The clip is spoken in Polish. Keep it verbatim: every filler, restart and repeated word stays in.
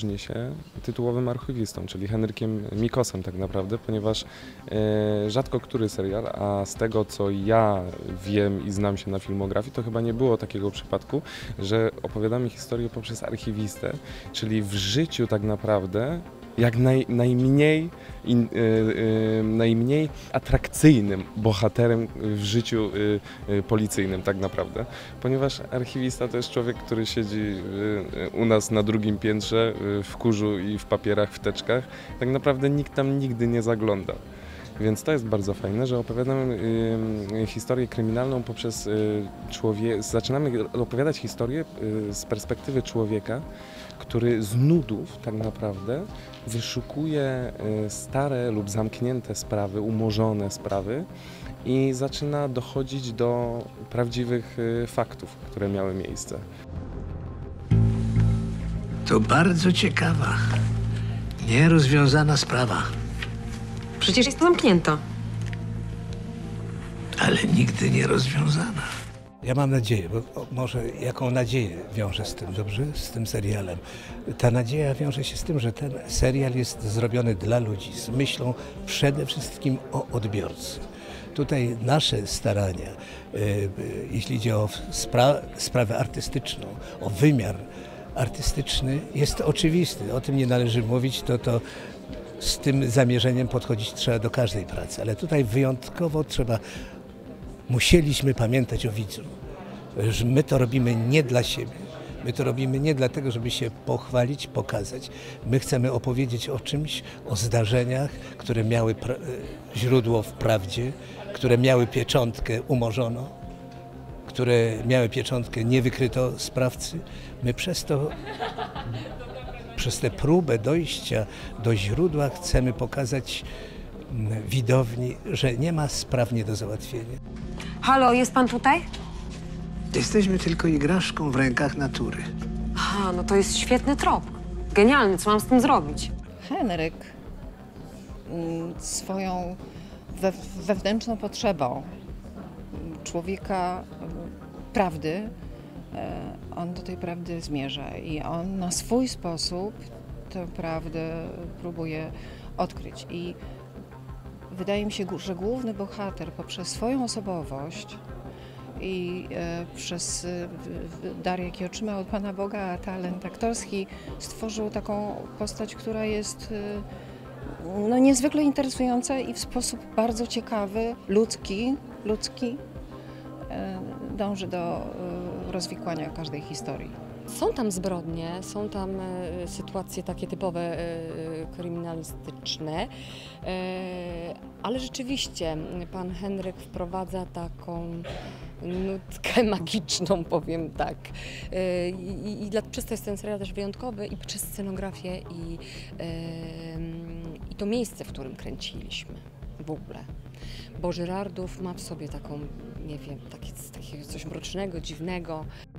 różni się tytułowym archiwistą, czyli Henrykiem Mikosem tak naprawdę, ponieważ e, rzadko który serial, a z tego co ja wiem i znam się na filmografii, to chyba nie było takiego przypadku, że opowiadamy historię poprzez archiwistę, czyli w życiu tak naprawdę jak naj, najmniej, in, y, y, najmniej atrakcyjnym bohaterem w życiu y, y, policyjnym tak naprawdę, ponieważ archiwista to jest człowiek, który siedzi y, u nas na drugim piętrze y, w kurzu i w papierach, w teczkach, tak naprawdę nikt tam nigdy nie zagląda. Więc to jest bardzo fajne, że opowiadamy y, historię kryminalną poprzez y, człowieka, zaczynamy opowiadać historię y, z perspektywy człowieka, który z nudów tak naprawdę wyszukuje y, stare lub zamknięte sprawy, umorzone sprawy i zaczyna dochodzić do prawdziwych y, faktów, które miały miejsce. To bardzo ciekawa, nierozwiązana sprawa. Przecież jest to zamknięto. Ale nigdy nie rozwiązana. Ja mam nadzieję, bo może jaką nadzieję wiąże z tym, dobrze? Z tym serialem. Ta nadzieja wiąże się z tym, że ten serial jest zrobiony dla ludzi, z myślą przede wszystkim o odbiorcy. Tutaj nasze starania, y, jeśli idzie o spra sprawę artystyczną, o wymiar artystyczny, jest oczywisty. O tym nie należy mówić, to to z tym zamierzeniem podchodzić trzeba do każdej pracy, ale tutaj wyjątkowo trzeba, musieliśmy pamiętać o widzu, że my to robimy nie dla siebie, my to robimy nie dlatego, żeby się pochwalić, pokazać. My chcemy opowiedzieć o czymś, o zdarzeniach, które miały źródło w prawdzie, które miały pieczątkę umorzono, które miały pieczątkę nie wykryto sprawcy. My przez to Przez tę próbę dojścia do źródła chcemy pokazać widowni, że nie ma spraw nie do załatwienia. Halo, jest pan tutaj? Jesteśmy tylko igraszką w rękach natury. Aha, no to jest świetny trop. Genialny, co mam z tym zrobić? Henryk mm, swoją we, wewnętrzną potrzebą człowieka prawdy, on do tej prawdy zmierza i on na swój sposób tę prawdę próbuje odkryć. I wydaje mi się, że główny bohater poprzez swoją osobowość i e, przez e, dar, jaki otrzymał od Pana Boga, a talent aktorski, stworzył taką postać, która jest e, no, niezwykle interesująca i w sposób bardzo ciekawy, ludzki, ludzki e, dąży do e, rozwikłania każdej historii. Są tam zbrodnie, są tam e, sytuacje takie typowe e, kryminalistyczne, e, ale rzeczywiście pan Henryk wprowadza taką nutkę magiczną, powiem tak. E, i, i dla, przez to jest ten serial też wyjątkowy i przez scenografię i, e, i to miejsce, w którym kręciliśmy w ogóle. Bo Żyrardów ma w sobie taką, nie wiem, takie, takie coś mrocznego, dziwnego.